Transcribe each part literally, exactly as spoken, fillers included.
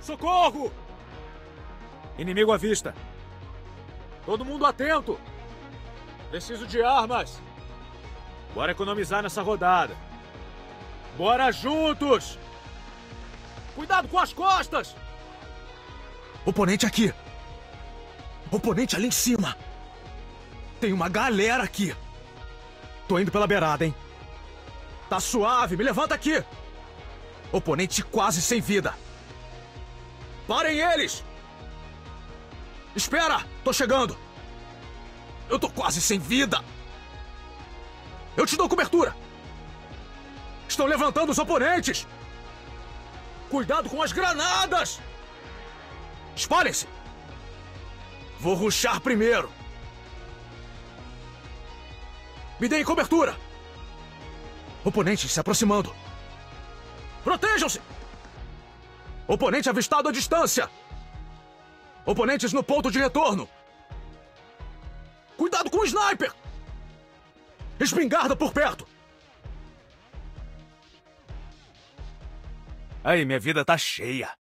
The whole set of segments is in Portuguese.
Socorro! Inimigo à vista. Todo mundo atento. Preciso de armas. Bora economizar nessa rodada. Bora juntos! Cuidado com as costas! Oponente aqui. Oponente ali em cima. Tem uma galera aqui. Tô indo pela beirada, hein? Tá suave, me levanta aqui. Oponente quase sem vida. Parem eles! Espera, tô chegando. Eu tô quase sem vida. Eu te dou cobertura. Estão levantando os oponentes. Cuidado com as granadas. Espalhem-se. Vou rushar primeiro. Me deem cobertura. Oponentes se aproximando. Protejam-se. Oponente avistado à distância. Oponentes no ponto de retorno. Cuidado com o sniper. Espingarda por perto. Aí, minha vida tá cheia.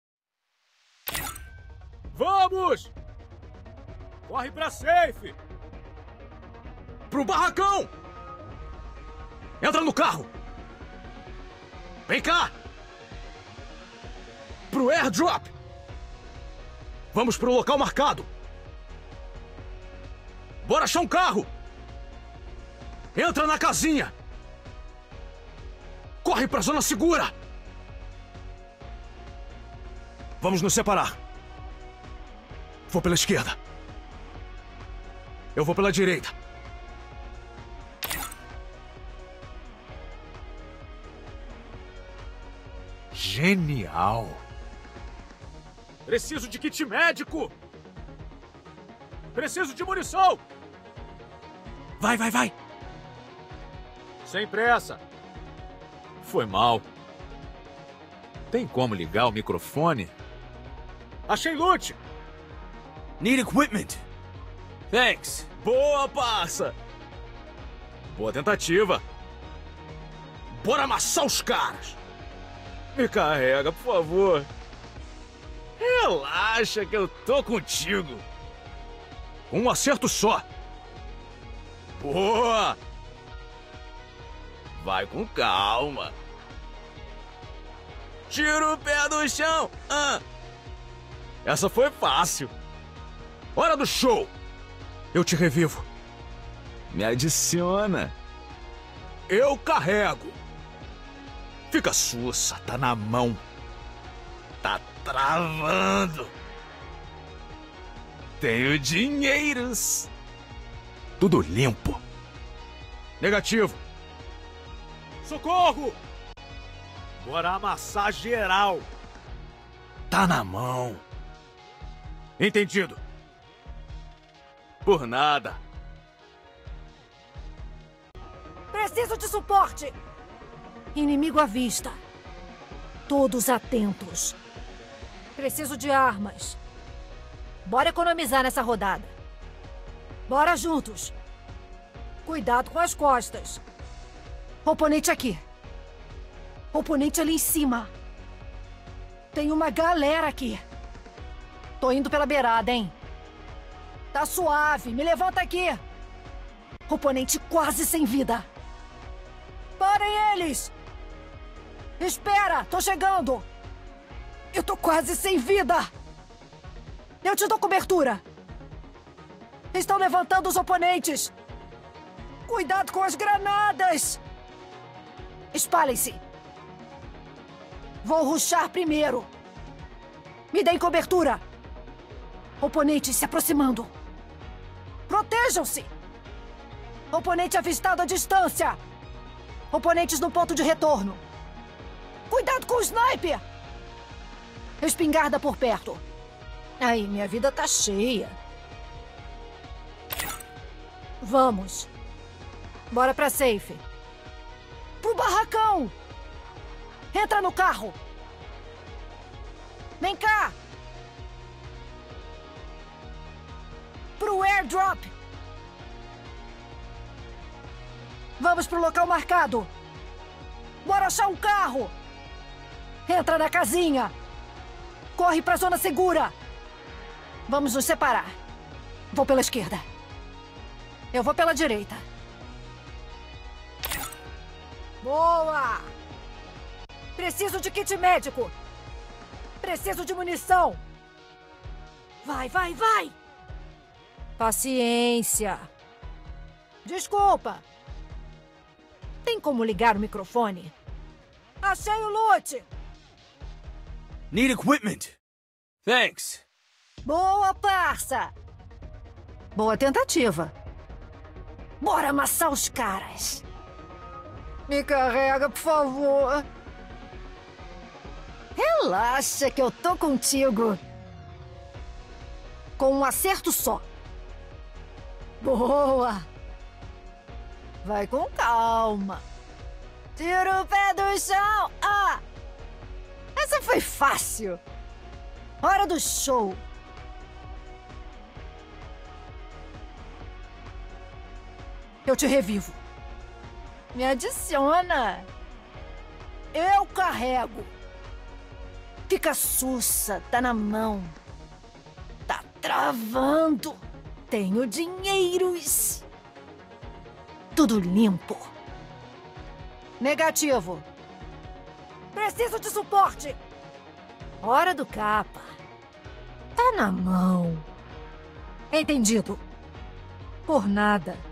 Vamos! Corre pra safe! Pro barracão! Entra no carro! Vem cá! Pro airdrop! Vamos pro local marcado! Bora achar um carro! Entra na casinha! Corre pra zona segura! Vamos nos separar. Vou pela esquerda. Eu vou pela direita. Genial! Preciso de kit médico! Preciso de munição! Vai, vai, vai! Sem pressa! Foi mal. Tem como ligar o microfone? Achei loot! Need equipment! Thanks! Boa, parça! Boa tentativa! Bora amassar os caras! Me carrega, por favor! Relaxa que eu tô contigo! Um acerto só! Boa! Vai com calma! Tira o pé do chão! Ah. Essa foi fácil! Hora do show! Eu te revivo. Me adiciona. Eu carrego. Fica sussa, tá na mão. Tá travando. Tenho dinheiros. Tudo limpo. Negativo. Socorro! Bora amassar geral. Tá na mão. Entendido. Por nada. Preciso de suporte. Inimigo à vista. Todos atentos. Preciso de armas. Bora economizar nessa rodada. Bora juntos. Cuidado com as costas. Oponente aqui. Oponente ali em cima. Tem uma galera aqui. Tô indo pela beirada, hein? Tá suave, me levanta aqui. Oponente quase sem vida. Parem eles! Espera, tô chegando. Eu tô quase sem vida. Eu te dou cobertura. Estão levantando os oponentes. Cuidado com as granadas. Espalhem-se. Vou rushar primeiro. Me deem cobertura. Oponentes se aproximando. Protejam-se! Oponente avistado à distância! Oponentes no ponto de retorno. Cuidado com o sniper! Espingarda por perto. Aí, minha vida tá cheia. Vamos. Bora pra safe. Pro barracão! Entra no carro! Vem cá! Pro airdrop! Vamos pro local marcado! Bora achar um carro! Entra na casinha! corre pra zona segura. Vamos nos separar. Vou pela esquerda. Eu vou pela direita. Boa! Preciso de kit médico. Preciso de munição. Vai, vai, vai! Paciência. Desculpa. Tem como ligar o microfone? Achei o loot. Need equipment. Thanks. Boa, parça. Boa tentativa. Bora amassar os caras. Me carrega, por favor. Relaxa que eu tô contigo. Com um acerto só. Boa. Vai com calma. Tira o pé do chão. Ah! Essa foi fácil. Hora do show. Eu te revivo. Me adiciona. Eu carrego. Fica sussa, tá na mão. Tá travando. Tenho dinheiros. Tudo limpo. Negativo. Preciso de suporte. Hora do capa. Tá na mão. Entendido. Por nada.